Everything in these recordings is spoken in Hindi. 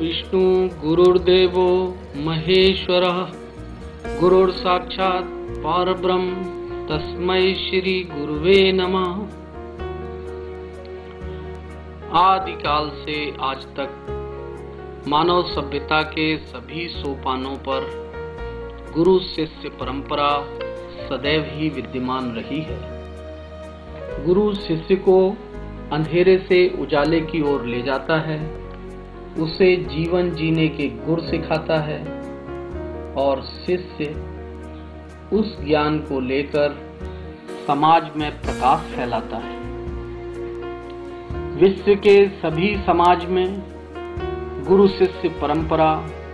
विष्णु गुरुर्देवो महेश्वरः गुरुर्साक्षात् परब्रह्म तस्मै श्री गुरुवे नमः। आदिकाल से आज तक मानव सभ्यता के सभी सोपानों पर गुरु शिष्य परंपरा सदैव ही विद्यमान रही है। गुरु शिष्य को अंधेरे से उजाले की ओर ले जाता है, उसे जीवन जीने के गुर सिखाता है और शिष्य उस ज्ञान को लेकर समाज में प्रकाश फैलाता है। विश्व के सभी समाज में गुरु शिष्य परंपरा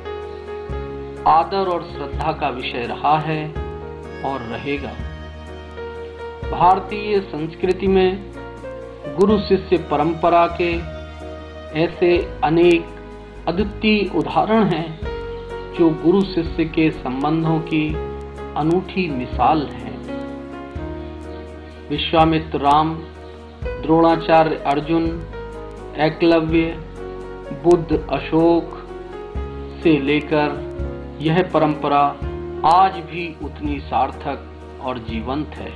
आदर और श्रद्धा का विषय रहा है और रहेगा। भारतीय संस्कृति में गुरु शिष्य परंपरा के ऐसे अनेक अद्वितीय उदाहरण हैं जो गुरु शिष्य के संबंधों की अनूठी मिसाल हैं। विश्वामित्र राम, द्रोणाचार्य अर्जुन, एकलव्य, बुद्ध अशोक से लेकर यह परंपरा आज भी उतनी सार्थक और जीवंत है।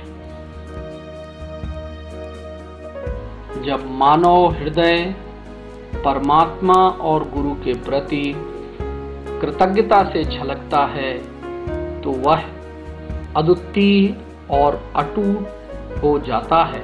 जब मानव हृदय परमात्मा और गुरु के प्रति कृतज्ञता से छलकता है तो वह अद्वितीय और अटूट हो जाता है।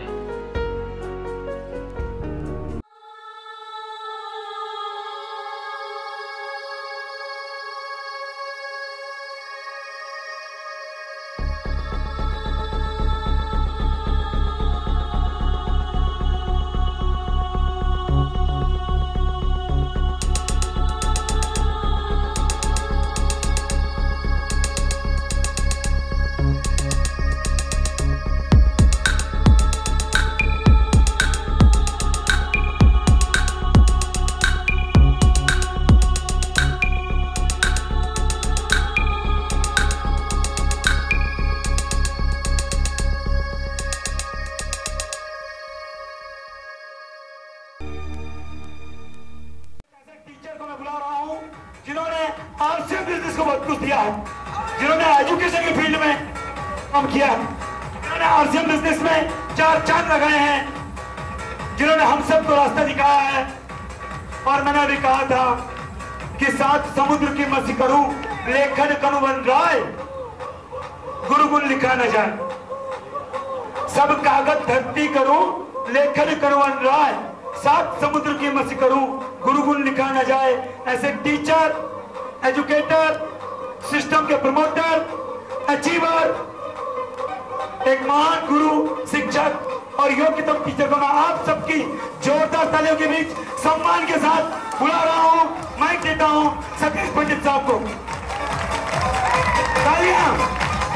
जिन्होंने आरसीएम बिजनेस को बहुत कुछ दिया है, जिन्होंने एजुकेशन के फील्ड में काम किया है, जिन्होंने आरसीएम बिजनेस में 4 चांद लगाए हैं, जिन्होंने हम सबको रास्ता दिखाया है। और मैंने भी कहा था कि 7 समुद्र की मसी करूं लेखन कनु बन राय, गुरु गुण लिखा न जाए। सब कागज धरती करूं लेखन कनु बन राय, 7 समुद्र की मसी करूं गुरु गुण लिखा न जाए। ऐसे टीचर, एजुकेटर, सिस्टम के प्रमोटर, अचीवर, एक महान गुरु, शिक्षक और योग्यतम टीचर को मैं आप सबकी जोरदार तालियों के बीच सम्मान के साथ बुला रहा हूं, माइक देता हूं सतीश पंडित साहब को। तालियां।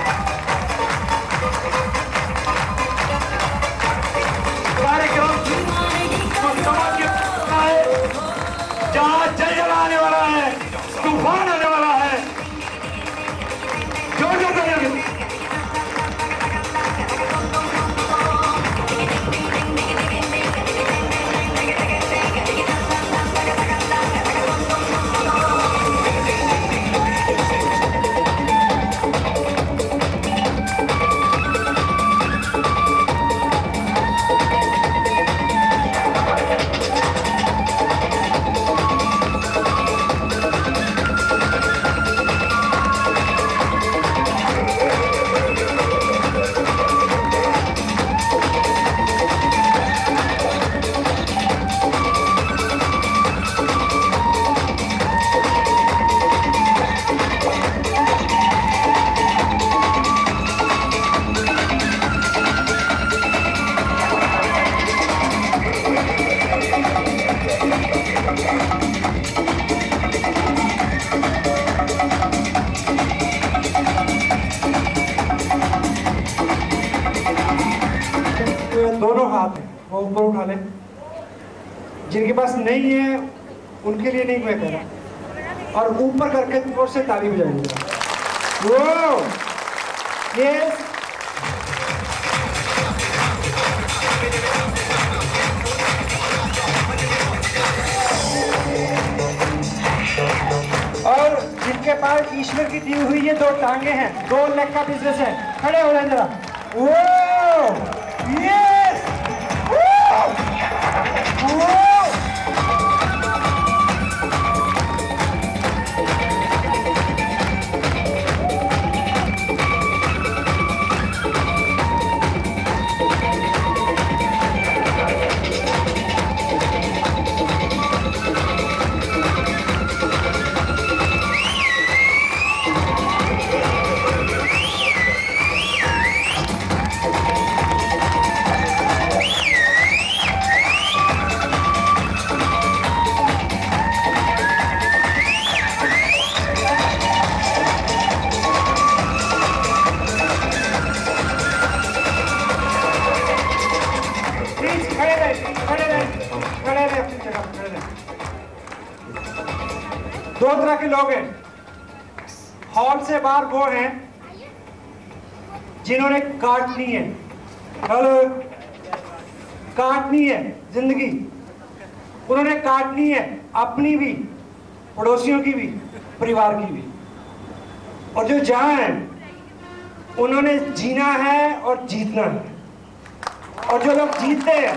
जहां जल आने वाला है, तूफान आने वाला है, जोर जोर करेंगे। दोनों हाथ है वो ऊपर उठा ले। जिनके पास नहीं है उनके लिए नहीं मैं कह रहा, और ऊपर करके जोर से ताली बजाएंगे। वो ये जिनके पास ईश्वर की दी हुई ये 2 टांगे हैं, 2 लेग का बिजनेस है, खड़े हो जाए जरा। वो यस, वो दो तरह के लोग हैं। हॉल से बाहर वो हैं जिन्होंने काटनी है, हेलो, काटनी है जिंदगी, उन्होंने काटनी है अपनी भी, पड़ोसियों की भी, परिवार की भी। और जो जहां है उन्होंने जीना है और जीतना है। और जो लोग जीतते हैं,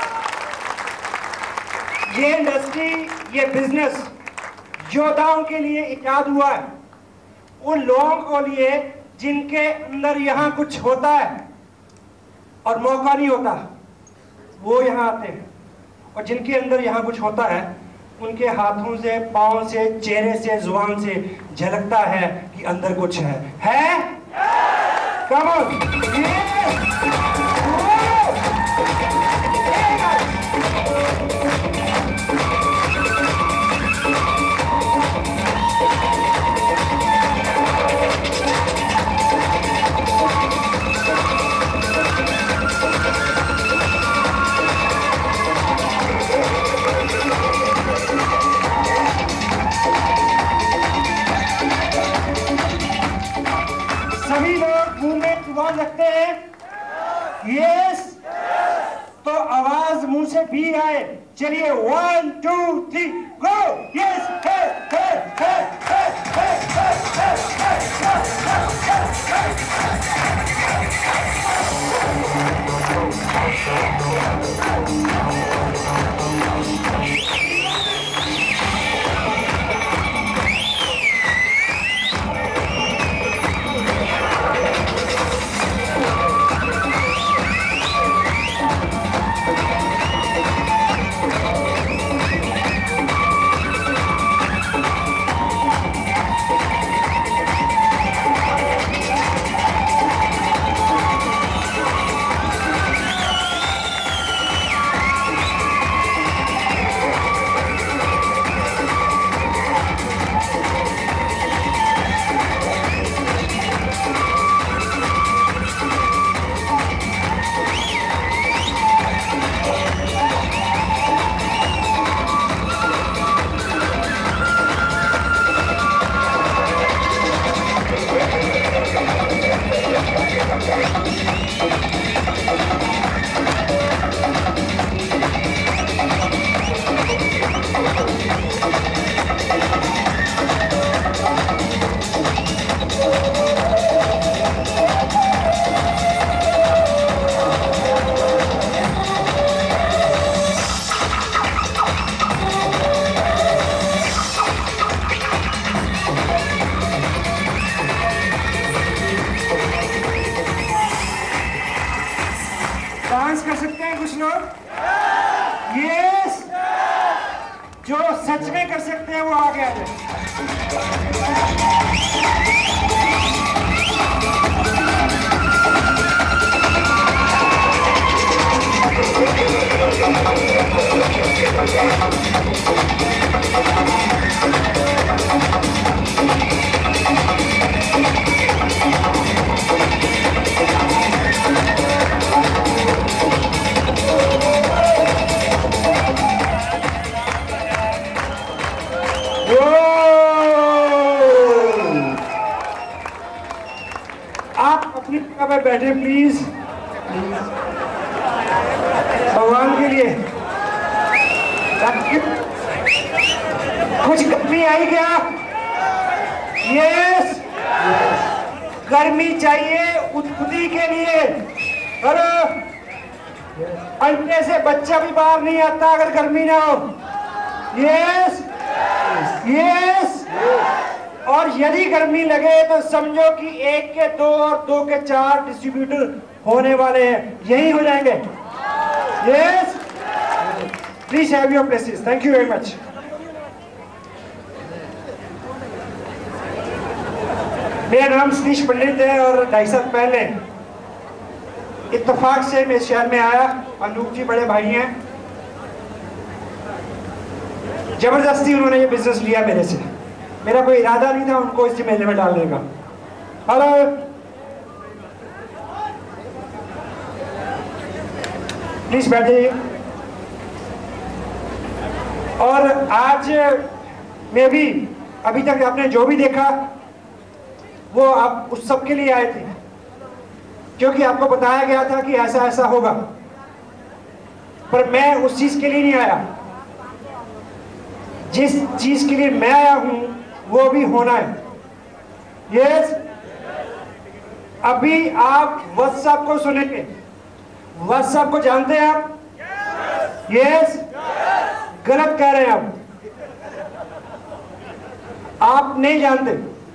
ये इंडस्ट्री, ये बिजनेस योद्धाओं के लिए इजाद हुआ है, उन लोगों को लिए जिनके अंदर यहाँ कुछ होता है और मौका नहीं होता, वो यहाँ आते हैं। और जिनके अंदर यहाँ कुछ होता है, उनके हाथों से, पाँव से, चेहरे से, जुबान से झलकता है कि अंदर कुछ है? Come on. सभी लोग मुंह में जुबान रखते हैं? यस। तो आवाज मुंह से भी आए। चलिए 1 2 3 गो। यस। डांस कर सकते हैं कुछ लोग? यस। जो सच में कर सकते हैं वो आगे आ जाए। आप अपनी जगह पर बैठे प्लीज, भगवान के लिए। कुछ कमी आई क्या? यस, गर्मी चाहिए उत्पत्ति के लिए। हेलो, अंडे से बच्चा भी बाहर नहीं आता अगर गर्मी ना हो। Yes yes. और यदि गर्मी लगे तो समझो कि 1 के 2 और 2 के 4 डिस्ट्रीब्यूटर होने वाले हैं, यही हो जाएंगे। Yes, please have your places. Thank you very much. मेरा नाम सतीश पंडित है और 2.5 साल पहले इत्तेफाक से मैं शहर में आया। अनूप जी बड़े भाई हैं, जबरदस्ती उन्होंने ये बिजनेस लिया मेरे से। मेरा कोई इरादा नहीं था उनको इस मेले में डालने का। हेलो, प्लीज बैठिए। और आज मैं भी, अभी तक आपने जो भी देखा वो आप उस सब के लिए आए थे, क्योंकि आपको बताया गया था कि ऐसा ऐसा होगा। पर मैं उस चीज के लिए नहीं आया। जिस चीज के लिए मैं आया हूं वो भी होना है। यस, अभी आप वत्स साहब को सुनेंगे। वत्स साहब को जानते हैं आप? यस, गलत कह रहे हैं आप नहीं जानते।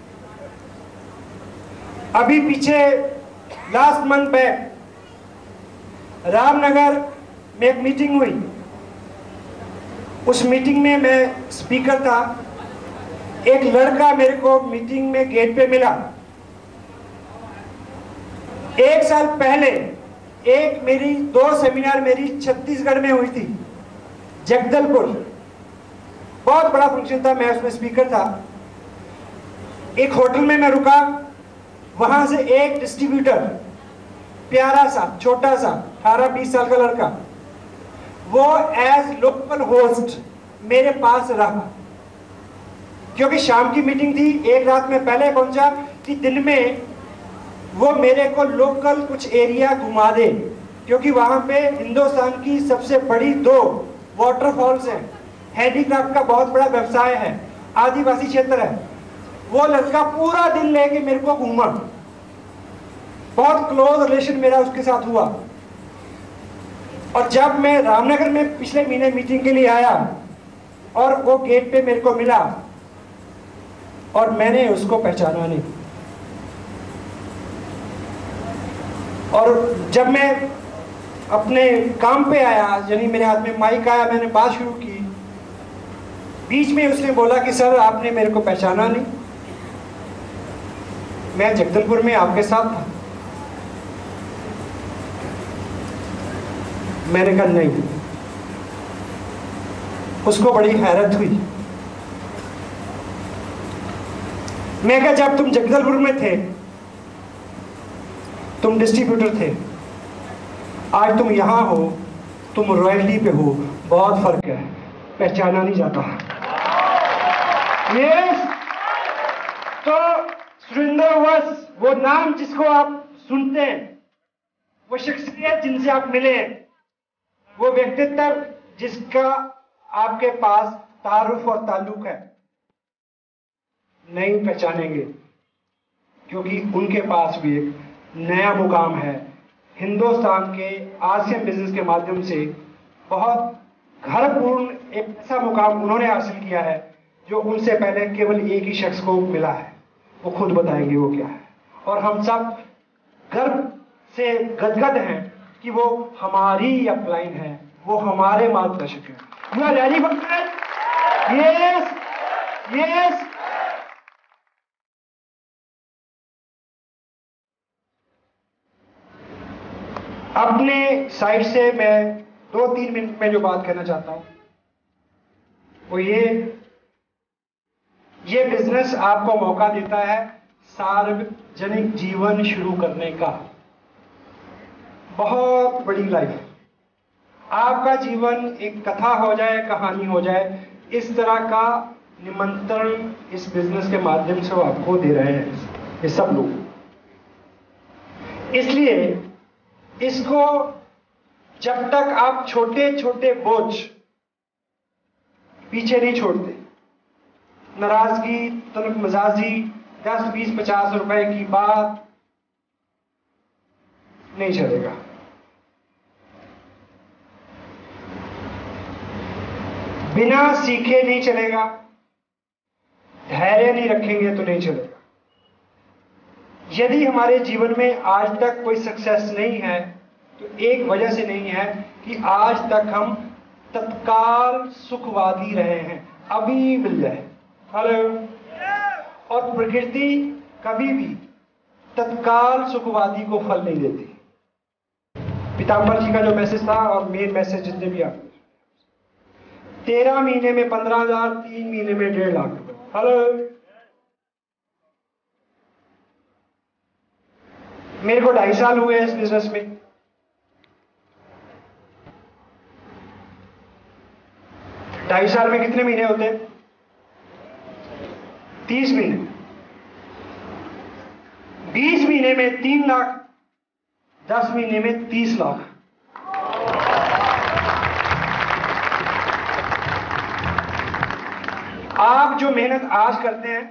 अभी पीछे लास्ट मंथ बैक रामनगर में एक मीटिंग हुई। उस मीटिंग में मैं स्पीकर था। एक लड़का मेरे को मीटिंग में गेट पे मिला। 1 साल पहले एक मेरी 2 सेमिनार मेरी छत्तीसगढ़ में हुई थी, जगदलपुर। बहुत बड़ा फंक्शन था, मैं उसमें स्पीकर था। एक होटल में मैं रुका, वहां से एक डिस्ट्रीब्यूटर, प्यारा सा छोटा सा 18-20 साल का लड़का, वो एज लोकल होस्ट मेरे पास रहा। क्योंकि शाम की मीटिंग थी, एक रात में पहले पहुंचा कि दिन में वो मेरे को लोकल कुछ एरिया घुमा दे, क्योंकि वहां पे हिंदुस्तान की सबसे बड़ी 2 वाटरफॉल्स हैं। हैंडीक्राफ्ट का बहुत बड़ा व्यवसाय है, आदिवासी क्षेत्र है। वो लड़का पूरा दिन लेके मेरे को घूमा। बहुत क्लोज रिलेशन मेरा उसके साथ हुआ। और जब मैं रामनगर में पिछले महीने मीटिंग के लिए आया और वो गेट पे मेरे को मिला और मैंने उसको पहचाना नहीं। और जब मैं अपने काम पे आया, यानी मेरे हाथ में माइक आया, मैंने बात शुरू की, बीच में उसने बोला कि सर आपने मेरे को पहचाना नहीं, मैं जगदलपुर में आपके साथ था। मैंने कहा नहीं। उसको बड़ी हैरत हुई। मैं कहा जब तुम जगदलपुर में थे तुम डिस्ट्रीब्यूटर थे, आज तुम यहां हो, तुम रॉयल्टी पे हो, बहुत फर्क है, पहचाना नहीं जाता। यस, तो सुरेंद्र वत्स, वो नाम जिसको आप सुनते हैं, वो शख्सियत जिनसे आप मिले हैं, वो व्यक्तित्व जिसका आपके पास तारुफ और ताल्लुक है, नहीं पहचानेंगे, क्योंकि उनके पास भी एक नया मुकाम है। हिंदुस्तान के आसियान बिजनेस के माध्यम से बहुत घरपूर्ण एक ऐसा मुकाम उन्होंने हासिल किया है जो उनसे पहले केवल एक ही शख्स को मिला है। वो खुद बताएंगे वो क्या है। और हम सब गर्व से गदगद हैं कि वो हमारी अपलाइन है, वो हमारे मार्गदर्शक हैं। You are ready for that? Yes yes. अपने साइड से मैं 2-3 मिनट में जो बात करना चाहता हूं वो ये बिजनेस आपको मौका देता है सार्वजनिक जीवन शुरू करने का। बहुत बड़ी लाइफ, आपका जीवन एक कथा हो जाए, कहानी हो जाए, इस तरह का निमंत्रण इस बिजनेस के माध्यम से वो आपको दे रहे हैं ये सब लोग। इसलिए इसको जब तक आप छोटे छोटे बोझ पीछे नहीं छोड़ते, नाराजगी, तलब मजाजी, 10, 20, 50 रुपए की बात नहीं चलेगा। बिना सीखे नहीं चलेगा, धैर्य नहीं रखेंगे तो नहीं चलेगा। यदि हमारे जीवन में आज तक कोई सक्सेस नहीं है तो एक वजह से नहीं है कि आज तक हम तत्काल सुखवादी रहे हैं, अभी मिल जाए। हेलो। और प्रकृति कभी भी तत्काल सुखवादी को फल नहीं देती। पीताम्बर जी का जो मैसेज था और मेन मैसेज जितने भी आपके 13 महीने में 15,000, 3 महीने में 1.5 लाख रुपए। हेलो। मेरे को 2.5 साल हुए इस बिजनेस में। ढाई साल में कितने महीने होते हैं? 30 महीने। 20 महीने में 3 लाख, 10 महीने में 30 लाख। आप जो मेहनत आज करते हैं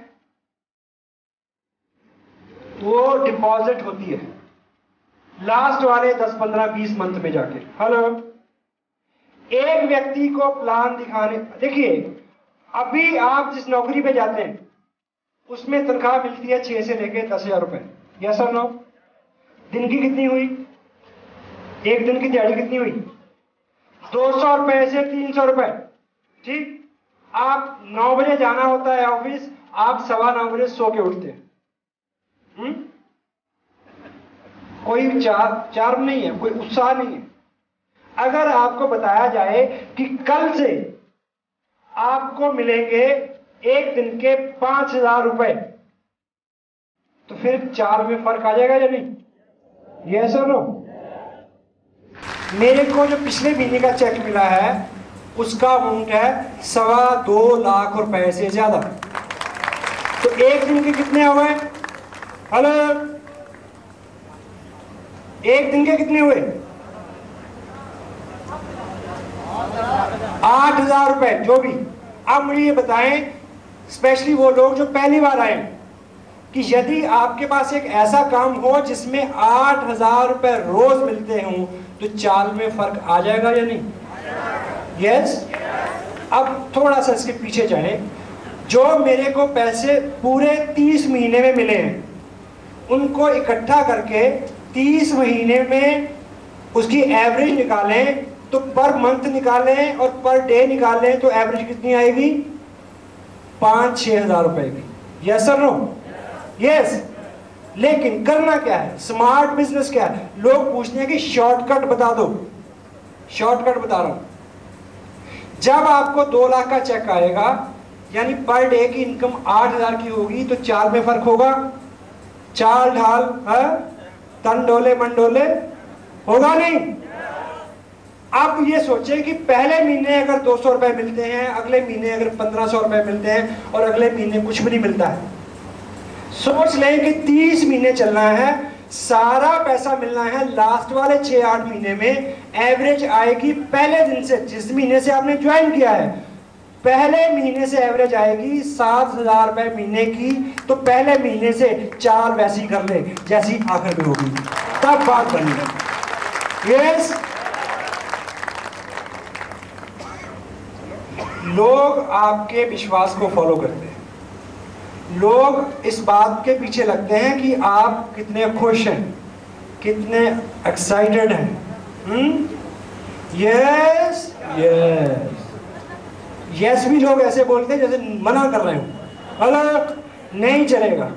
वो डिपॉजिट होती है लास्ट वाले 10, 15, 20 मंथ में जाके। हेलो। एक व्यक्ति को प्लान दिखाने, देखिए अभी आप जिस नौकरी पे जाते हैं उसमें तनख्वाह मिलती है 6 से लेकर 10,000 रुपए। यस और नो? दिन की कितनी हुई? एक दिन की दिहाड़ी कितनी हुई? 200 रुपए से 300 रुपए। ठीक। आप 9 बजे जाना होता है ऑफिस, आप 9:15 बजे सो के उठते हैं। कोई चार्म नहीं है, कोई उत्साह नहीं है। अगर आपको बताया जाए कि कल से आपको मिलेंगे एक दिन के 5,000 रुपए, तो फिर 4 में फर्क आ जाएगा या नहीं? यस और नो? मेरे को जो पिछले महीने का चेक मिला है उसका अमाउंट है 2.25 लाख रुपए से ज्यादा। तो एक दिन के कितने हुए? हेलो। एक दिन के कितने हुए? 8,000 रुपए जो भी। अब मुझे ये बताएं, स्पेशली वो लोग जो पहली बार आए, कि यदि आपके पास एक ऐसा काम हो जिसमें 8,000 रुपए रोज मिलते हों तो चाल में फर्क आ जाएगा या नहीं? यस। अब थोड़ा सा इसके पीछे जाएं। जो मेरे को पैसे पूरे 30 महीने में मिले हैं उनको इकट्ठा करके 30 महीने में उसकी एवरेज निकालें, तो पर मंथ निकालें और पर डे निकालें तो एवरेज कितनी आएगी? 5-6 हज़ार रुपए की। यस और नो? यस। लेकिन करना क्या है? स्मार्ट बिजनेस क्या है? लोग पूछते हैं कि शॉर्टकट बता दो। शॉर्टकट बता रहा हूं। जब आपको 2 लाख का चेक आएगा, यानी पर डे की इनकम 8,000 की होगी, तो 4 में फर्क होगा। चाल ढाल तन डोले मन डोले होगा नहीं? आप ये सोचें कि पहले महीने अगर 200 रुपए मिलते हैं, अगले महीने अगर 1,500 रुपए मिलते हैं और अगले महीने कुछ भी नहीं मिलता है। सोच लें कि 30 महीने चलना है, सारा पैसा मिलना है लास्ट वाले 6-8 महीने में। एवरेज आएगी पहले दिन से, जिस महीने से आपने ज्वाइन किया है, पहले महीने से एवरेज आएगी 7,000 रुपए महीने की। तो पहले महीने से चाल वैसी कर ले जैसी आखिर में होगी, तब बात बनी। यस। लोग आपके विश्वास को फॉलो करते हैं। लोग इस बात के पीछे लगते हैं कि आप कितने खुश हैं, कितने एक्साइटेड हैं। यस यस यस भी लोग ऐसे बोलते हैं जैसे मना कर रहे हो। हेलो। नहीं चलेगा।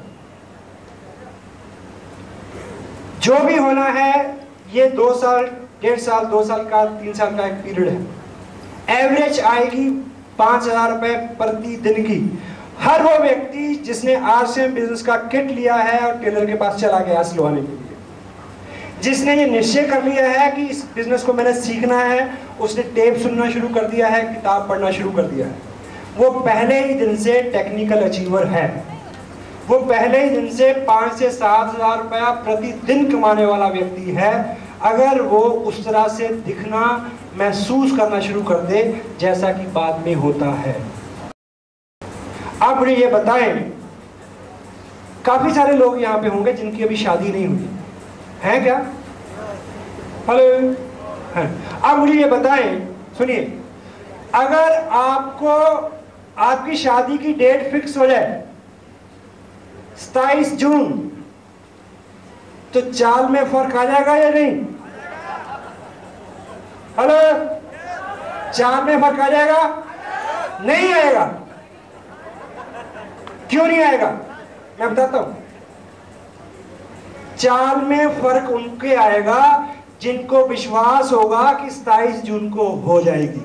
जो भी होना है ये 2 साल, 1.5 साल, 2 साल का, 3 साल का एक पीरियड है। एवरेज आएगी 5,000 रुपए प्रति दिन की। हर वो व्यक्ति जिसने RCM बिजनेस का किट लिया है और टेलर के पास चला गया सिलवाने के लिए, जिसने ये निश्चय कर लिया है कि इस बिजनेस को मैंने सीखना है, उसने टेप सुनना शुरू कर दिया है, किताब पढ़ना शुरू कर दिया है, वो पहले ही दिन से टेक्निकल अचीवर है। वो पहले ही दिन से 5 से 7 हज़ार रुपया प्रतिदिन कमाने वाला व्यक्ति है, अगर वो उस तरह से दिखना, महसूस करना शुरू कर दे जैसा कि बाद में होता है। अब मुझे ये बताएं काफी सारे लोग यहाँ पे होंगे जिनकी अभी शादी नहीं हुई है क्या? हेलो है। अब मुझे ये बताएं, सुनिए, अगर आपको आपकी शादी की डेट फिक्स हो जाए 27 जून, तो चाल में फर्क आ जाएगा या नहीं? हेलो, चाल में फर्क आ जाएगा? नहीं आएगा। क्यों नहीं आएगा? मैं बताता हूं। चाल में फर्क उनके आएगा जिनको विश्वास होगा कि 27 जून को हो जाएगी,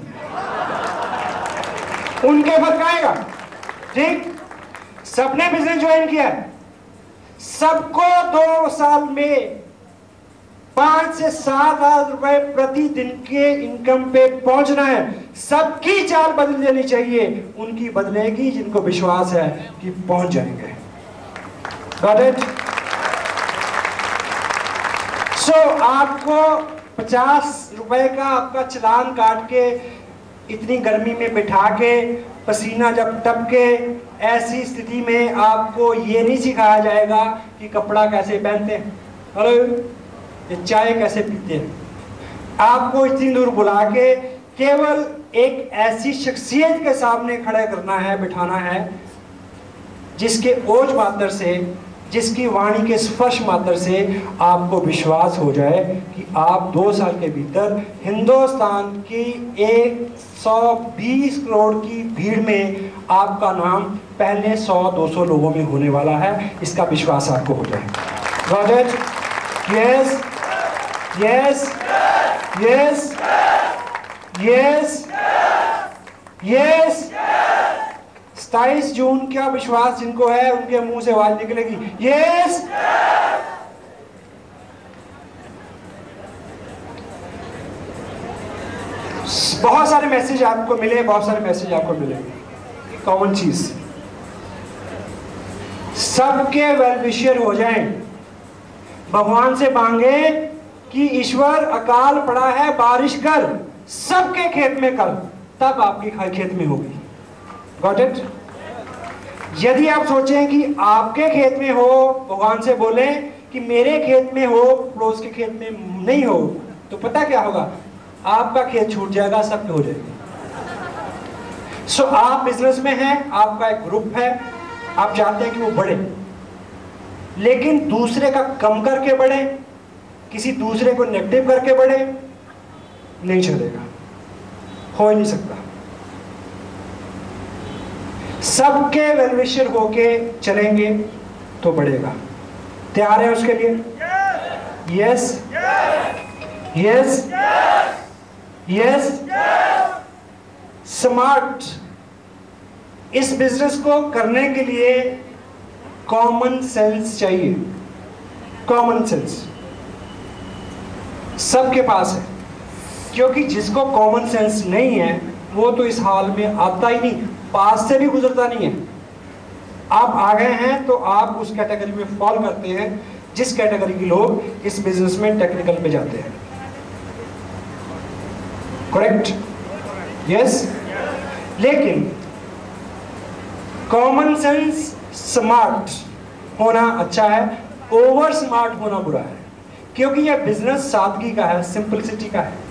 उनके फर्क आएगा। ठीक, सबने बिजनेस ज्वाइन किया है, सबको 2 साल में 5 से 7 हजार रुपए प्रतिदिन के इनकम पे पहुंचना है। सबकी चाल बदल जानी चाहिए, उनकी बदलेगी जिनको विश्वास है कि पहुंच जाएंगे। Got it? So, आपको 50 रुपए का आपका चालान काट के इतनी गर्मी में बिठा के पसीना जब टपके, ऐसी स्थिति में आपको ये नहीं सिखाया जाएगा कि कपड़ा कैसे पहनते हैं, हेलो, ये चाय कैसे पीते हैं। आपको इतनी दूर बुला के केवल एक ऐसी शख्सियत के सामने खड़ा करना है, बिठाना है, जिसके ओज मात्र से, जिसकी वाणी के स्पर्श मात्र से आपको विश्वास हो जाए कि आप 2 साल के भीतर हिंदुस्तान की 120 करोड़ की भीड़ में आपका नाम पहले 100-200 लोगों में होने वाला है। इसका विश्वास आपको हो जाए। Roger, yes yes yes yes yes. 27 जून का विश्वास जिनको है उनके मुंह से आवाज निकलेगी यस। बहुत सारे मैसेज आपको मिले, बहुत सारे मैसेज आपको मिले। कॉमन चीज, सबके वेल विशर हो जाएं। भगवान से मांगे कि ईश्वर अकाल पड़ा है बारिश कर, सबके खेत में कर, तब आपकी खेत में होगी। Got it? यदि आप सोचें कि आपके खेत में हो, भगवान से बोले कि मेरे खेत में हो, पड़ोस के खेत में नहीं हो, तो पता क्या होगा? आपका खेत छूट जाएगा, सबके हो जाएगा। सो आप बिजनेस में हैं, आपका एक ग्रुप है, आप चाहते हैं कि वो बढ़े, लेकिन दूसरे का कम करके बढ़े, किसी दूसरे को नेगेटिव करके बढ़े, नहीं चलेगा, हो ही नहीं सकता। सबके वेलविशर होके चलेंगे तो बढ़ेगा। तैयार है उसके लिए? Yes yes yes. स्मार्ट, इस बिजनेस को करने के लिए कॉमन सेंस चाहिए। कॉमन सेंस सबके पास है, क्योंकि जिसको कॉमन सेंस नहीं है वो तो इस हाल में आता ही नहीं, पास से भी गुजरता नहीं है। आप आ गए हैं तो आप उस कैटेगरी में फॉल करते हैं जिस कैटेगरी के लोग इस बिजनेस में टेक्निकल पे जाते हैं। करेक्ट? यस। लेकिन कॉमन सेंस, स्मार्ट होना अच्छा है, ओवर स्मार्ट होना बुरा है, क्योंकि यह बिजनेस सादगी का है, सिंपलिसिटी का है।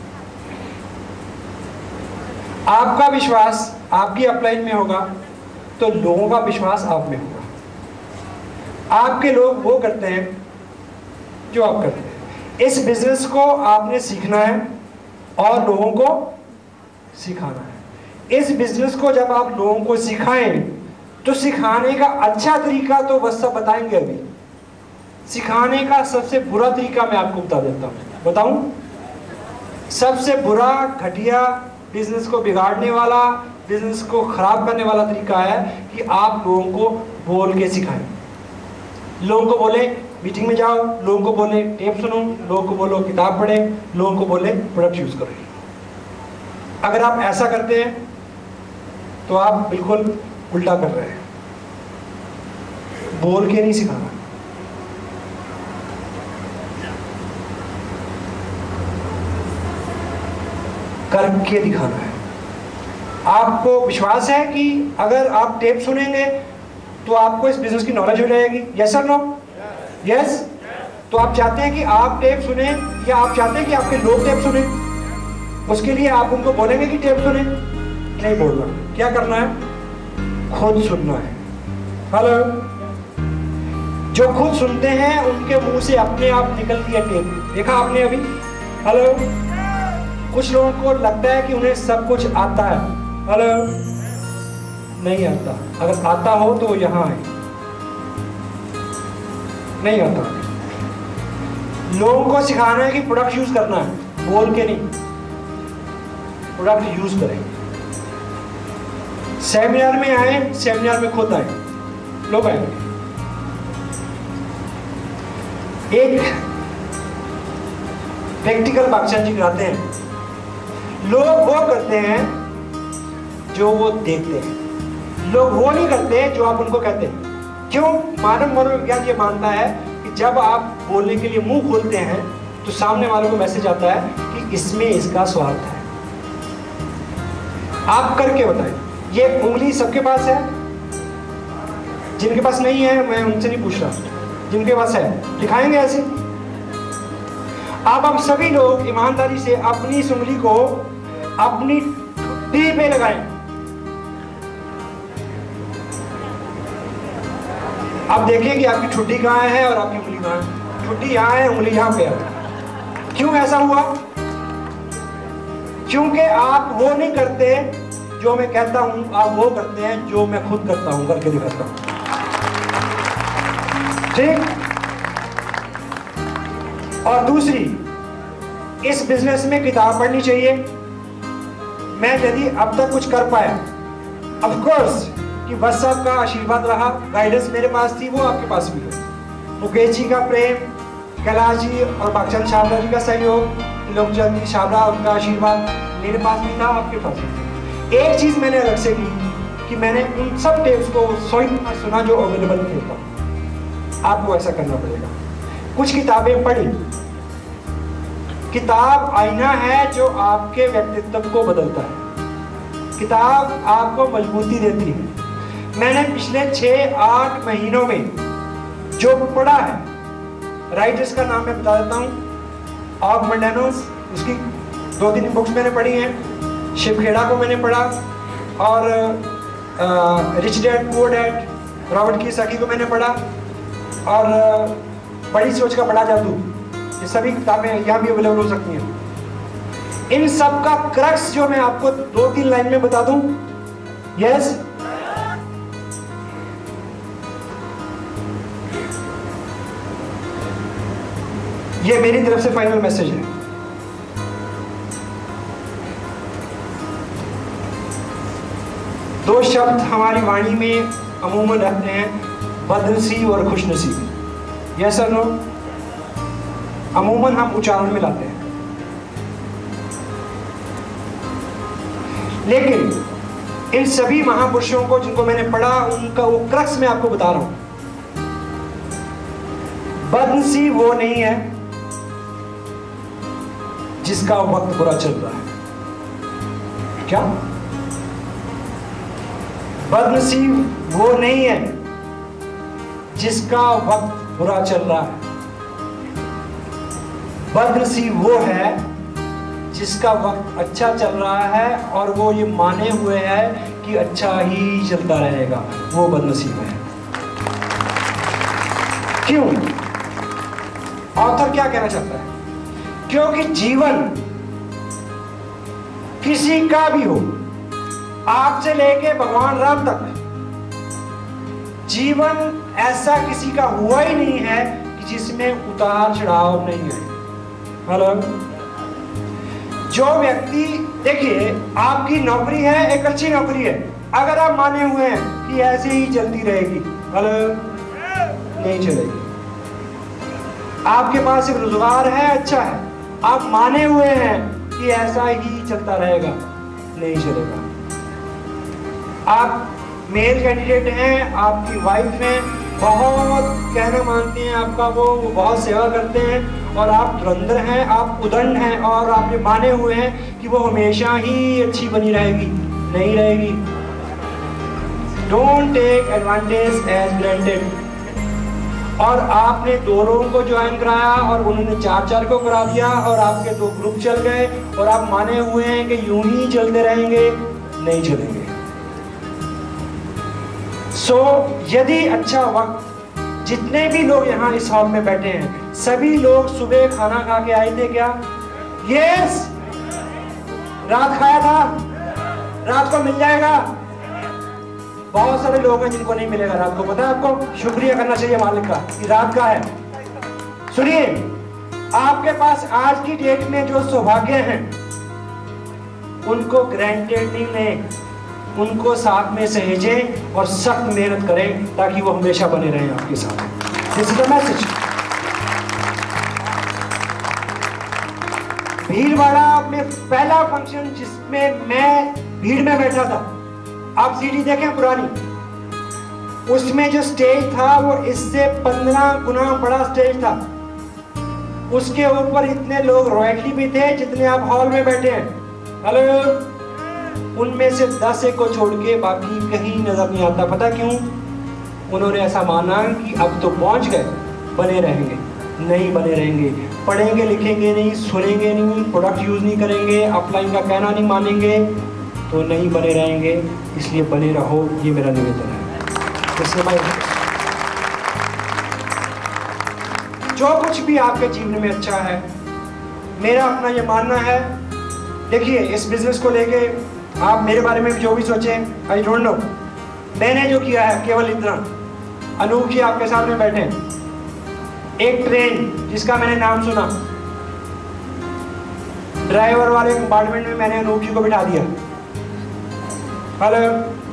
आपका विश्वास आपकी अपलाइन में होगा तो लोगों का विश्वास आप में होगा। आपके लोग वो करते हैं जो आप करते हैं। इस बिजनेस को आपने सीखना है और लोगों को सिखाना है। इस बिजनेस को जब आप लोगों को सिखाएं तो सिखाने का अच्छा तरीका तो बस सब बताएंगे। अभी सिखाने का सबसे बुरा तरीका मैं आपको बता देता हूं। बताऊं? सबसे बुरा, घटिया, बिजनेस को बिगाड़ने वाला, बिजनेस को खराब करने वाला तरीका है कि आप लोगों को बोल के सिखाएं। लोगों को बोले मीटिंग में जाओ, लोगों को बोले टेप सुनो, लोगों को बोलो किताब पढ़े, लोगों को बोले प्रोडक्ट यूज करो। अगर आप ऐसा करते हैं तो आप बिल्कुल उल्टा कर रहे हैं। बोल के नहीं सिखाना, करके दिखाना है। आपको विश्वास है कि अगर आप टेप सुनेंगे तो आपको इस बिजनेस की नॉलेज हो जाएगी। यस और नो? यस। तो आप चाहते हैं कि आप टेप सुने या आप चाहते हैं कि आपके लोग टेप सुने? उसके लिए आप उनको बोलेंगे कि टेप सुने? नहीं बोलना। क्या करना है? खुद सुनना है। हेलो। जो खुद सुनते हैं उनके मुंह से अपने आप निकलती है टेप। देखा आपने अभी? हेलो। कुछ लोगों को लगता है कि उन्हें सब कुछ आता है। हेलो। नहीं आता। अगर आता हो तो यहाँ आए। नहीं आता। लोगों को सिखाना है कि प्रोडक्ट यूज करना है, बोल के नहीं, प्रोडक्ट यूज करें। सेमिनार में आए, सेमिनार में खुद आए, लोग आएंगे। एक प्रैक्टिकल बागचंद जी कराते हैं, लोग वो करते हैं जो वो देखते हैं, लोग वो नहीं करते जो आप उनको कहते हैं। क्यों? मानव मनोविज्ञान ये मानता है कि जब आप बोलने के लिए मुंह खोलते हैं तो सामने वालों को मैसेज आता है कि इसमें इसका स्वार्थ है। आप करके बताएं। ये उंगली सबके पास है? जिनके पास नहीं है मैं उनसे नहीं पूछ रहा, जिनके पास है दिखाएंगे ऐसे। आप सभी लोग ईमानदारी से अपनी इस उंगली को अपनी ठुड्डी पे लगाएं। आप देखिए कि आपकी ठुड्डी कहाँ है और आपकी उंगली कहाँ है। ठुड्डी यहाँ है, उंगली यहाँ पे है। क्यों ऐसा हुआ? क्योंकि आप वो नहीं करते जो मैं कहता हूं, आप वो करते हैं जो मैं खुद करता हूं, करके दिखाता हूं। ठीक? और दूसरी, इस बिजनेस में किताब पढ़नी चाहिए। मैं यदि अब तक कुछ कर पाया, ऑफ कोर्स कि बस साहब का आशीर्वाद रहा, गाइडेंस मेरे पास थी, वो आपके पास भी है। मुकेश जी का प्रेम, कैलाश जी और बागचंद छाबड़ा जी का सहयोग, लोकचंद जी छाबड़ा उनका आशीर्वाद मेरे पास भी था, आपके पास भी था। एक चीज मैंने अलग से की कि मैंने उन सब टेप्स को 100 सुना जो अवेलेबल थे। आपको ऐसा करना पड़ेगा। कुछ किताबें पढ़ी। किताब आईना है जो आपके व्यक्तित्व को बदलता है। किताब आपको मजबूती देती है। मैंने पिछले 6-8 महीनों में जो पढ़ा है, राइटर्स का नाम मैं बता देता हूँ। ऑग मंडानोस, उसकी 2-3 बुक्स मैंने पढ़ी हैं। शिव खेड़ा को मैंने पढ़ा, और rich dad poor dad, Robert Kiyosaki को मैंने पढ़ा, और बड़ी सोच का बड़ा जादू। ये सभी किताबें यहाँ भी अवेलेबल हो सकती हैं। इन सब का क्रक्स जो मैं आपको 2-3 लाइन में बता दूं। यस? ये मेरी तरफ से फाइनल मैसेज है। दो शब्द हमारी वाणी में अमूमन रहते हैं, बदनसीब और खुशनसीब। यस और नो? अमूमन हम उच्चारण में लाते हैं, लेकिन इन सभी महापुरुषों को जिनको मैंने पढ़ा, उनका वो क्रक्स मैं आपको बता रहा हूं। बदनसीब वो नहीं है जिसका वक्त बुरा चल रहा है। क्या? बदनसीब वो नहीं है जिसका वक्त बुरा चल रहा है। बदनसीब वो है जिसका वक्त अच्छा चल रहा है और वो ये माने हुए है कि अच्छा ही चलता रहेगा। वो बदनसीब है। क्यों? ऑथर क्या कहना चाहता है? क्योंकि जीवन किसी का भी हो, आपसे लेके भगवान राम तक, जीवन ऐसा किसी का हुआ ही नहीं है कि जिसमें उतार चढ़ाव नहीं है। हेलो? जो व्यक्ति, देखिए आपकी नौकरी है, एक अच्छी नौकरी है, अगर आप माने हुए हैं कि ऐसे ही चलती रहेगी, हेलो, नहीं चलेगी। आपके पास एक रोजगार है, अच्छा है, आप माने हुए हैं कि ऐसा ही चलता रहेगा, नहीं चलेगा। आप मेल कैंडिडेट हैं, आपकी वाइफ है, बहुत कहना मानते हैं आपका, वो बहुत सेवा करते हैं, और आप धुरंधर हैं, आप उदंड हैं, और आपने माने हुए हैं कि वो हमेशा ही अच्छी बनी रहेगी, नहीं रहेगी। Don't take advantage as granted. और आपने 2 लोगों को ज्वाइन कराया और उन्होंने 4 को करा दिया और आपके 2 ग्रुप चल गए और आप माने हुए हैं कि यूं ही चलते रहेंगे, नहीं चलेंगे। सो यदि अच्छा वक्त, जितने भी लोग यहाँ इस हॉल में बैठे हैं, सभी लोग सुबह खाना खा के आए थे क्या? यस। रात खाया था? रात को मिल जाएगा? बहुत सारे लोग हैं जिनको नहीं मिलेगा रात को, पता है आपको? शुक्रिया करना चाहिए मालिक का कि रात का है। सुनिए, आपके पास आज की डेट में जो सौभाग्य हैं उनको ग्रांटेड नहीं लें, उनको साथ में सहेजें और सख्त मेहनत करें ताकि वो हमेशा बने रहें आपके साथ। This is the message. Bhilwara में पहला फंक्शन जिसमें मैं भीड़ में बैठा था, आप सीडी देखें पुरानी, उसमें जो स्टेज था वो इससे 15 गुना बड़ा स्टेज था। उसके ऊपर इतने लोग रॉयल्टी भी थे जितने आप हॉल में बैठे हैं। हेलो, उनमें से 10 को छोड़ के बाकी कहीं नजर नहीं आता। पता क्यों? उन्होंने ऐसा माना कि अब तो पहुंच गए, बने रहेंगे। नहीं बने रहेंगे, पढ़ेंगे लिखेंगे नहीं, सुनेंगे नहीं, प्रोडक्ट यूज नहीं करेंगे, अपलाइन का कहना नहीं मानेंगे, तो नहीं बने रहेंगे। इसलिए बने रहो, ये मेरा निवेदन है। इसलिए भाई, जो कुछ भी आपके जीवन में अच्छा है, मेरा अपना ये मानना है। देखिए, इस बिजनेस को लेके आप मेरे बारे में जो भी सोचें, आई डोंट नो, मैंने जो किया है केवल इतना। अनूप जी आपके सामने बैठे हैं। एक ट्रेन जिसका मैंने नाम सुना, ड्राइवर वाले कंपार्टमेंट में मैंने अनूप जी को बिठा दिया। हेलो,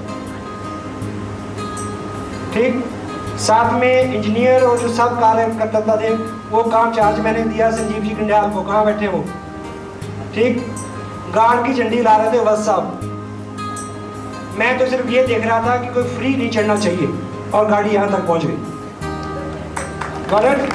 ठीक। साथ में इंजीनियर और जो सब कार्य करता थे, वो काम चार्ज मैंने दिया संजीव जी कंडियाल को। कहाँ बैठे वो? ठीक। गार्ड की झंडी ला रहे थे वत्स साहब। मैं तो सिर्फ ये देख रहा था कि कोई फ्री नहीं चढ़ना चाहिए, और गाड़ी यहां तक पहुंच गई। गॉट?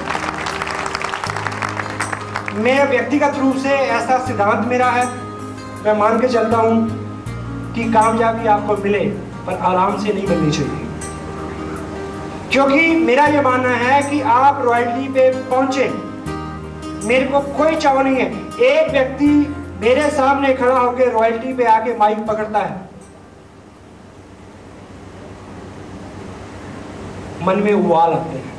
मैं व्यक्तिगत रूप से, ऐसा सिद्धांत मेरा है, मैं मान के चलता हूं कि कामयाबी आपको मिले पर आराम से नहीं मिलनी चाहिए। क्योंकि मेरा यह मानना है कि आप रॉयल्टी पे पहुंचे, मेरे को कोई चाव नहीं है। एक व्यक्ति मेरे सामने खड़ा होकर रॉयल्टी पे आके माइक पकड़ता है, मन में उबाल आते हैं।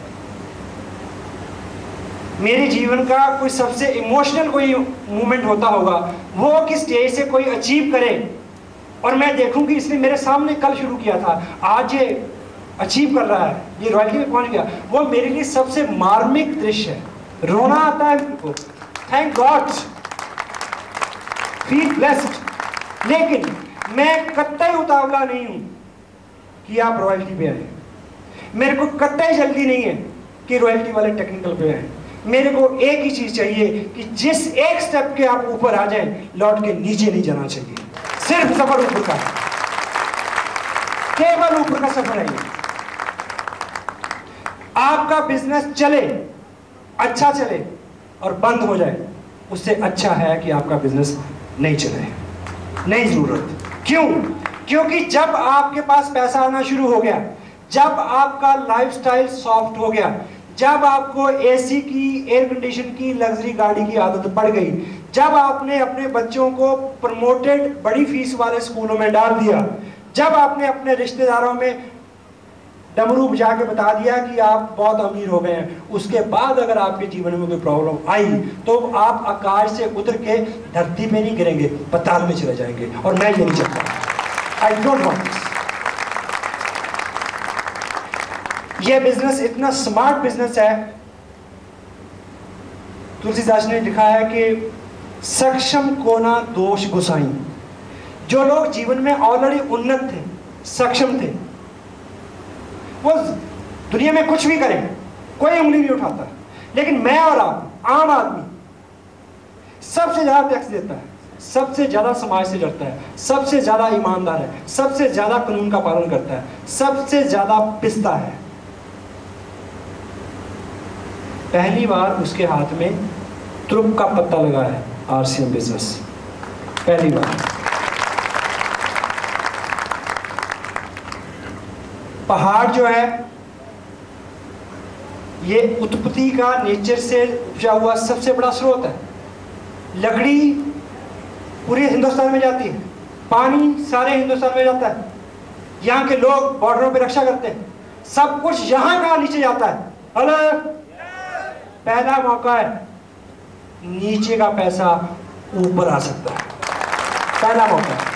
मेरे जीवन का कोई सबसे इमोशनल कोई मोमेंट होता होगा वो कि स्टेज से कोई अचीव करे और मैं देखूं कि इसने मेरे सामने कल शुरू किया था, आज ये अचीव कर रहा है, ये रॉयल्टी में पहुंच गया। वो मेरे लिए सबसे मार्मिक दृश्य है। रोना आता है मेरे को, थैंक गॉड, फील ब्लेस्ड। लेकिन मैं कतई उतावला नहीं हूं कि आप रॉयल्टी पे आए। मेरे को कतई जल्दी नहीं है कि रॉयल्टी वाले टेक्निकल पे आए। मेरे को एक ही चीज चाहिए कि जिस एक स्टेप के आप ऊपर आ जाएं, लौट के नीचे नहीं जाना चाहिए। सिर्फ सफर ऊपर का, केवल ऊपर का सफर है। आपका बिजनेस चले, अच्छा चले और बंद हो जाए, उससे अच्छा है कि आपका बिजनेस नहीं चले, नहीं जरूरत। क्यों? क्योंकि जब आपके पास पैसा आना शुरू हो गया, जब आपका लाइफस्टाइल सॉफ्ट हो गया, जब आपको एसी की, एयर कंडीशन की, लग्जरी गाड़ी की आदत पड़ गई, जब आपने अपने बच्चों को प्रमोटेड बड़ी फीस वाले स्कूलों में डाल दिया, जब आपने अपने रिश्तेदारों में डमरू बजा के बता दिया कि आप बहुत अमीर हो गए हैं, उसके बाद अगर आपके जीवन में कोई प्रॉब्लम आई तो आप आकाश से उतर के धरती पे नहीं गिरेंगे, पताल में चले जाएंगे। और मैं ये नहीं चाहता। I don't want this. ये बिजनेस इतना स्मार्ट बिजनेस है। तुलसीदास ने लिखा है कि सक्षम को ना दोष गुसाई। जो लोग जीवन में ऑलरेडी उन्नत थे, सक्षम थे, वो दुनिया में कुछ भी करें, कोई उंगली नहीं उठाता। लेकिन मैं और आप, आम आदमी, सबसे ज्यादा टैक्स देता है, सबसे ज्यादा समाज से लड़ता है, सबसे ज्यादा ईमानदार है, सबसे ज्यादा कानून का पालन करता है, सबसे ज्यादा पिसता है। पहली बार उसके हाथ में त्रुप का पत्ता लगा है आरसीएम बिजनेस, पहली बार। पहाड़ जो है ये उत्पत्ति का नेचर से उपजा हुआ सबसे बड़ा स्रोत है। लकड़ी पूरे हिंदुस्तान में जाती है, पानी सारे हिंदुस्तान में जाता है, यहाँ के लोग बॉर्डरों पे रक्षा करते हैं, सब कुछ यहाँ का नीचे जाता है। हेलो, पहला मौका है, नीचे का पैसा ऊपर आ सकता है, पहला मौका है।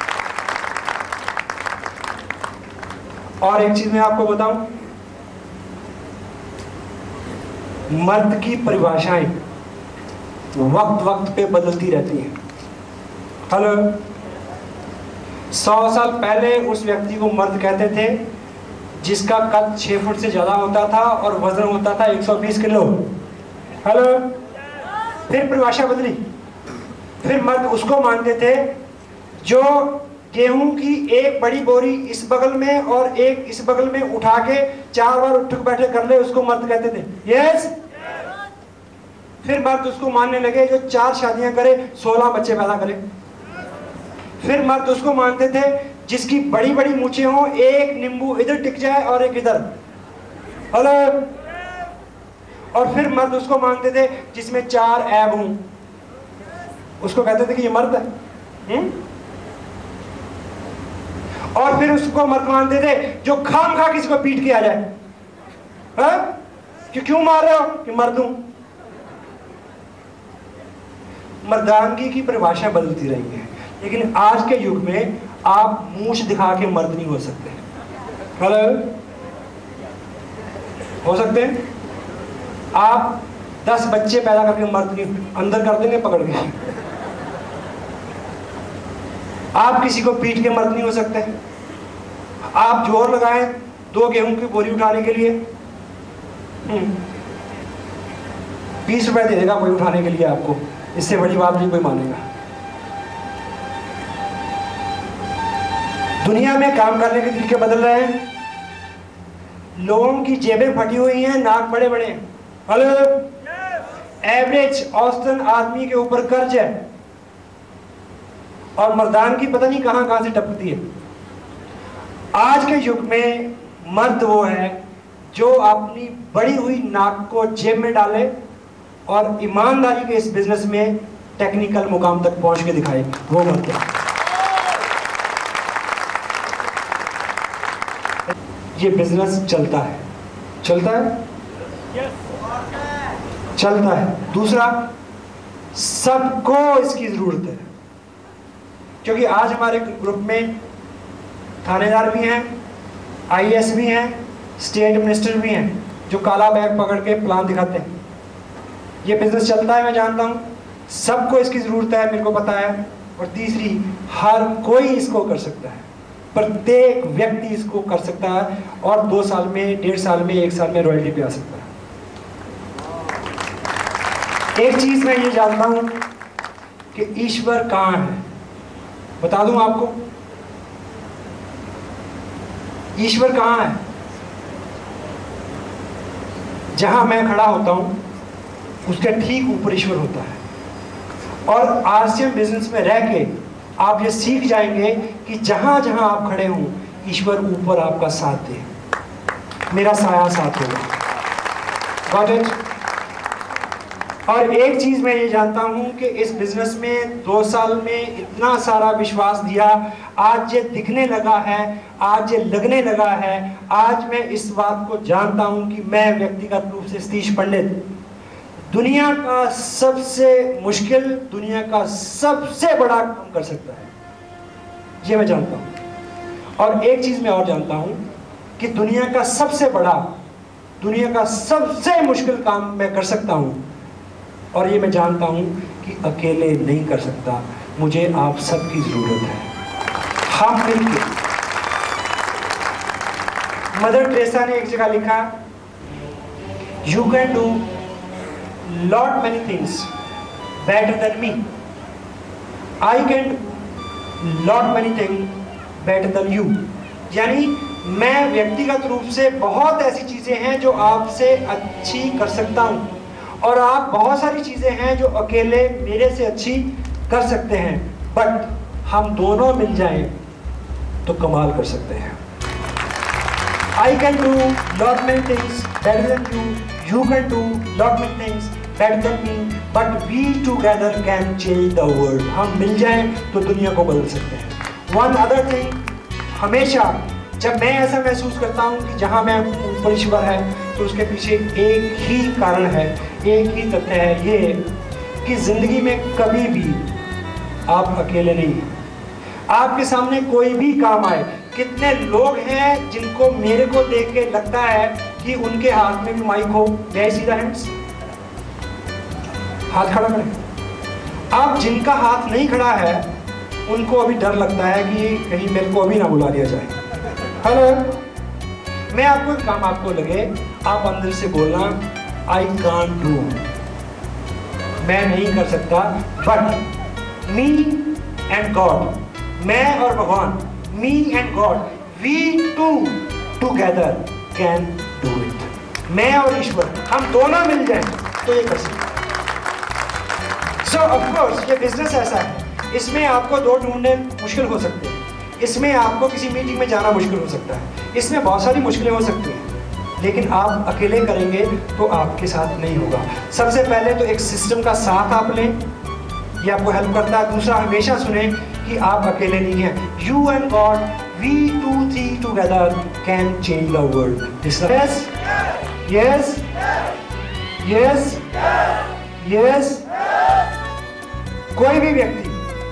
और एक चीज मैं आपको बताऊं, मर्द की परिभाषाएं वक्त वक्त पे बदलती रहती हैं। हेलो, 100 साल पहले उस व्यक्ति को मर्द कहते थे जिसका कद 6 फुट से ज्यादा होता था और वजन होता था 120 किलो। हेलो, फिर परिभाषा बदली, फिर मर्द उसको मानते थे जो गेहूं की एक बड़ी बोरी इस बगल में और एक इस बगल में उठा के 4 बार उठ बैठे कर ले, उसको मर्द कहते थे। यस। फिर मर्द उसको मानने लगे जो 4 शादियां करे, 16 बच्चे पैदा करे। फिर मर्द उसको मानते थे जिसकी बड़ी बड़ी मूछें हों, एक नींबू इधर टिक जाए और एक इधर। हेलो। और फिर मर्द उसको मानते थे जिसमें 4 ऐब हों, उसको कहते थे कि ये मर्द है। और फिर उसको मर्द मानते थे जो खाम खा किसी को पीट के आ जाए। कि क्यों मार रहे हो? कि मर्द हूं। मर्दानगी की परिभाषा बदलती रही है, लेकिन आज के युग में आप मूंछ दिखा के मर्द नहीं हो सकते। हेलो, हो सकते हैं? आप 10 बच्चे पैदा करके मर्द के अंदर कर देंगे पकड़ के। आप किसी को पीट के मर्द नहीं हो सकते। आप जोर लगाएं 2 गेहूं की बोरी उठाने के लिए, 20 रुपए दे देगा कोई उठाने के लिए आपको, इससे बड़ी बात नहीं कोई मानेगा। दुनिया में काम करने के तरीके बदल रहे हैं, लोगों की जेबें फटी हुई हैं, नाक बड़े बड़े हैं। हेलो, एवरेज औसतन आदमी के ऊपर कर्ज है और मर्दान की पता नहीं कहां कहां से टपकती है। आज के युग में मर्द वो है जो अपनी बड़ी हुई नाक को जेब में डाले और ईमानदारी के इस बिजनेस में टेक्निकल मुकाम तक पहुंच के दिखाए, वो मर्द है। ये बिजनेस चलता है, चलता है, चलता है। दूसरा, सबको इसकी जरूरत है, क्योंकि आज हमारे ग्रुप में थानेदार भी हैं, आईएएस भी हैं, स्टेट मिनिस्टर भी हैं जो काला बैग पकड़ के प्लान दिखाते हैं। ये बिजनेस चलता है, मैं जानता हूँ, सबको इसकी जरूरत है, मेरे को पता है। और तीसरी, हर कोई इसको कर सकता है, प्रत्येक व्यक्ति इसको कर सकता है और 2 साल में, 1.5 साल में, 1 साल में रॉयल्टी पे आ सकता है। एक चीज मैं ये जानता हूं कि ईश्वर कहां है, बता दूं आपको। ईश्वर कहां है? जहां मैं खड़ा होता हूं उसके ठीक ऊपर ईश्वर होता है। और आरसीएम बिजनेस में रह के आप ये सीख जाएंगे कि जहां जहां आप खड़े हों ईश्वर ऊपर आपका साथ दे, मेरा साया साथ होगा। Got it? और एक चीज मैं ये जानता हूं कि इस बिजनेस में 2 साल में इतना सारा विश्वास दिया, आज ये दिखने लगा है, आज ये लगने लगा है। आज मैं इस बात को जानता हूं कि मैं व्यक्तिगत रूप से सतीश पंडित दुनिया का सबसे मुश्किल, दुनिया का सबसे बड़ा काम कर सकता है, ये मैं जानता हूं। और एक चीज मैं और जानता हूं कि दुनिया का सबसे बड़ा, दुनिया का सबसे मुश्किल काम मैं कर सकता हूं। और ये मैं जानता हूं कि अकेले नहीं कर सकता, मुझे आप सबकी जरूरत है। हम मिलकर, मदर टेरेसा ने एक जगह लिखा, you can do lot many things better than me, I can lot many thing better than you. यानी मैं व्यक्तिगत रूप से बहुत ऐसी चीजें हैं जो आपसे अच्छी कर सकता हूं, और आप बहुत सारी चीजें हैं जो अकेले मेरे से अच्छी कर सकते हैं, बट हम दोनों मिल जाएं तो कमाल कर सकते हैं। I can do lot many things better than you. You can do lot many things better than me. But we together can change the world. हम मिल जाएं तो दुनिया को बदल सकते हैं। One other thing, हमेशा जब मैं ऐसा महसूस करता हूँ कि जहाँ मैं ऊपर ईश्वर है, तो उसके पीछे एक ही कारण है, एक ही तथ्य है, ये कि जिंदगी में कभी भी आप अकेले नहीं हैं। आपके सामने कोई भी काम आए, कितने लोग हैं जिनको मेरे को देख के लगता है कि उनके हाथ में भी माइक हो? मैं सीधा हैंड्स, हाथ खड़ा करें। आप जिनका हाथ नहीं खड़ा है उनको अभी डर लगता है कि कहीं मेरे को अभी ना बुला दिया जाए। हेलो, मैं आपको एक काम आपको लगे, आप अंदर से बोलना आई कांट डू, मैं नहीं कर सकता, बट मी एंड गॉड, मैं और भगवान, me and god, we two together can do it. मैं और ईश्वर हम दोनों मिल जाएं तो ये कर सकते। सो ऑफ कोर्स ये बिजनेस ऐसा है, इसमें आपको दो ढूंढने मुश्किल हो सकते हैं, इसमें आपको किसी मीटिंग में जाना मुश्किल हो सकता है, इसमें बहुत सारी मुश्किलें हो सकती हैं, लेकिन आप अकेले करेंगे तो आपके साथ नहीं होगा। सबसे पहले तो एक सिस्टम का साथ आप लें, ये आपको हेल्प करता है। दूसरा, हमेशा सुने कि आप अकेले नहीं हैं। You and god, we two three together can change the world. Yes yes yes yes. कोई भी व्यक्ति,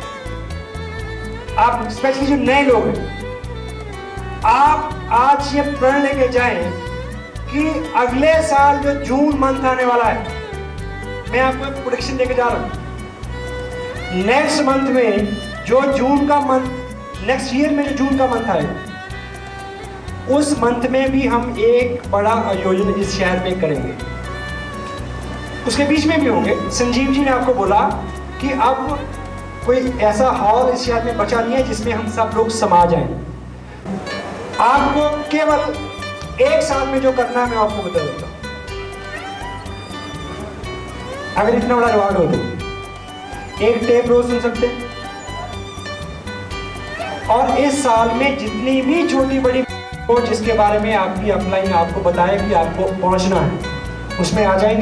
आप स्पेशली जो नए लोग हैं, आप आज ये प्रण लेके जाएं कि अगले साल जो जून मंथ आने वाला है, मैं आपको प्रोडिक्शन देके जा रहा हूं। नेक्स्ट मंथ में जो जून का मंथ, नेक्स्ट ईयर में जो जून का मंथ आएगा, उस मंथ में भी हम एक बड़ा आयोजन इस शहर में करेंगे। उसके बीच में भी होंगे। संजीव जी ने आपको बोला कि अब कोई ऐसा हॉल इस शहर में बचा नहीं है जिसमें हम सब लोग समा जाएं। आपको केवल एक साल में जो करना है मैं आपको बता देता हूं। अगर इतना बड़ा रिवार्ड हो तो एक टेप रोज सुन सकते हैं, और इस साल में जितनी भी छोटी बड़ी हो जिसके बारे में आपकी अपलाइन आपको बताए कि आपको पहुंचना है, उसमें आ जाएंगे।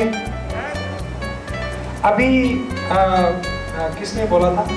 अभी किसने बोला था,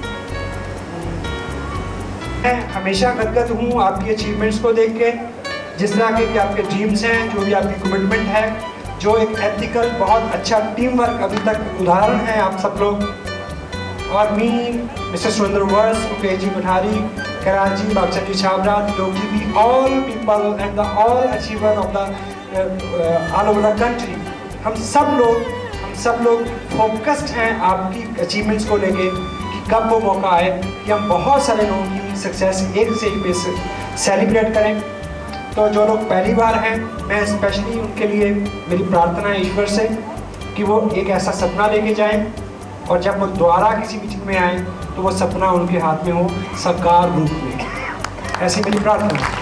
मैं हमेशा गदगद हूँ आपकी अचीवमेंट्स को देख के, जिस तरह के कि आपके ड्रीम्स हैं, जो भी आपकी कमिटमेंट है, जो एक एथिकल बहुत अच्छा टीम वर्क अभी तक उदाहरण है आप सब लोग। और मी, मिस्टर सुरेंद्र वर्स, मुकेश जी पठारी, कराची, बागचंदी छाबरा, लोगी भी, all people and the all achiever of the all over the country, हम सब लोग फोकस्ड हैं आपकी अचीवमेंट्स को लेके कि कब वो मौका आए कि हम बहुत सारे लोगों की सक्सेस एक से एक पे सेलिब्रेट करें। तो जो लोग पहली बार हैं, मैं स्पेशली उनके लिए मेरी प्रार्थना है ईश्वर से कि वो एक ऐसा सपना लेके जाएं, और जब वो दोबारा किसी मीटिंग में आएँ तो वो सपना उनके हाथ में हो साकार रूप में। ऐसी मेरी प्रार्थना है।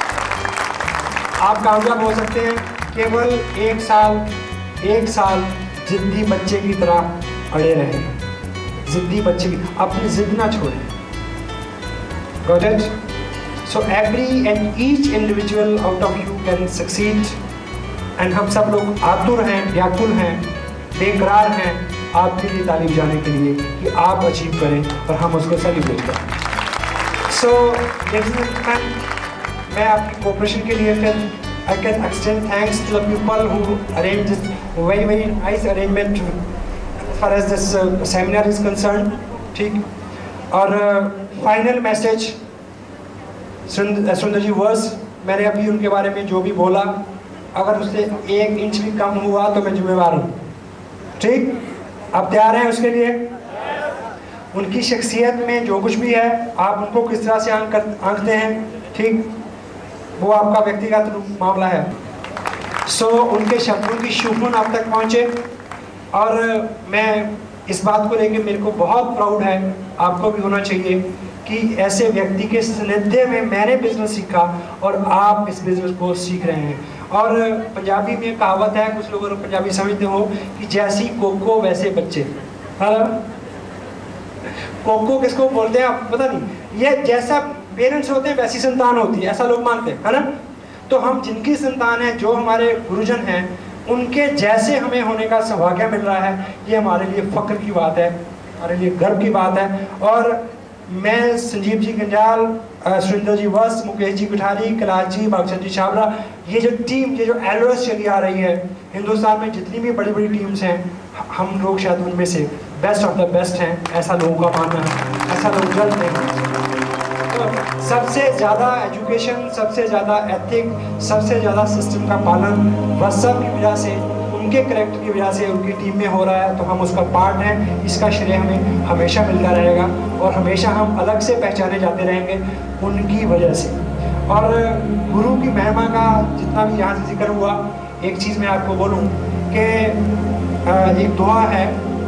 आप कामयाब हो सकते हैं केवल एक साल जिद्दी बच्चे की तरह अड़े रहें। जिद्दी बच्चे की, अपनी जिद ना छोड़ें। Got it? So every and each individual out of you can succeed. And हम सब लोग आतुर हैं, व्याकुल हैं, बेकरार हैं आपके लिए तालीम जाने के लिए कि आप अचीव करें और हम उसको सेलिब्रेट करें। So ladies and gentlemen, मैं आपकी कोऑपरेशन के लिए फिर I can extend thanks to the people who arranged this very nice arrangement as far as this seminar is concerned. ठीक। और फाइनल मैसेज सुंदर जी वर्स, मैंने अभी उनके बारे में जो भी बोला, अगर उससे 1 इंच भी कम हुआ तो मैं जिम्मेवार हूँ। ठीक, आप तैयार हैं उसके लिए? उनकी शख्सियत में जो कुछ भी है, आप उनको किस तरह से आंकते हैं, ठीक, वो आपका व्यक्तिगत मामला है। सो उनके शब्दों की शुभन आप तक पहुँचे, और मैं इस बात को लेकर मेरे को बहुत प्राउड है, आपको भी होना चाहिए कि ऐसे व्यक्ति के सानिध्य में मैंने बिजनेस सीखा और आप इस बिजनेस को सीख रहे हैं। और पंजाबी में कहावत है, कुछ लोग पंजाबी समझते हो कि जैसी कोको वैसे बच्चे। हाँ, कोको किसको बोलते हैं आप पता नहीं, ये जैसा पेरेंट्स होते हैं वैसी संतान होती है, ऐसा लोग मानते हैं, है ना। तो हम जिनकी संतान है, जो हमारे गुरुजन हैं, उनके जैसे हमें होने का सौभाग्य मिल रहा है, ये हमारे लिए फख्र की बात है, हमारे लिए गर्व की बात है। और मैं संजीव जी गंजाल, सुरेंद्र जी वस्त, मुकेश जी कुठारी, कैलाश जी, बागचंद जी छाबड़ा, ये जो टीम, ये जो एलोस चली आ रही है, हिंदुस्तान में जितनी भी बड़ी बड़ी टीम्स हैं, हम लोग शायद उनमें से बेस्ट ऑफ द बेस्ट हैं, ऐसा लोगों का मानना है, ऐसा लोग जल्द हैं। तो सबसे ज़्यादा एजुकेशन, सबसे ज़्यादा एथिक, सबसे ज़्यादा सिस्टम का पालन वस्त साहब की वजह से, उनके करेक्टर की वजह से, उनकी टीम में हो रहा है, तो हम उसका पार्ट हैं। इसका श्रेय हमें हमेशा मिलता रहेगा और हमेशा हम अलग से पहचाने जाते रहेंगे उनकी वजह से। और गुरु की महिमा का जितना भी यहाँ से जिक्र हुआ, एक चीज़ मैं आपको बोलूँ कि एक दुआ है,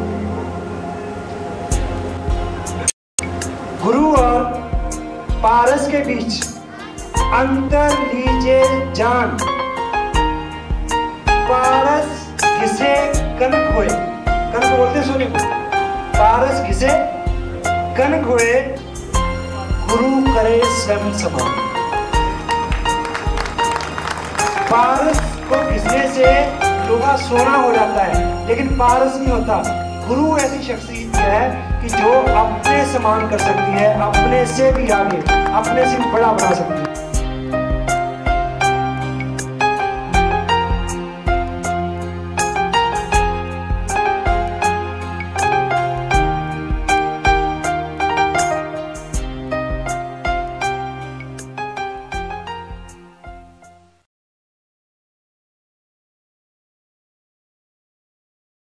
गुरु और पारस के बीच अंतर लीजिए जान, पारस घिसे कनक हुए, कनक बोलते सोने को, पारस घिसे कनक हुए, गुरु करे स्वयं समान। पारस को घिसने से लोहा सोना हो जाता है, लेकिन पारस नहीं होता। गुरु ऐसी शख्सियत है कि जो अपने समान कर सकती है, अपने से भी आगे, अपने से भी बड़ा बना सकती है।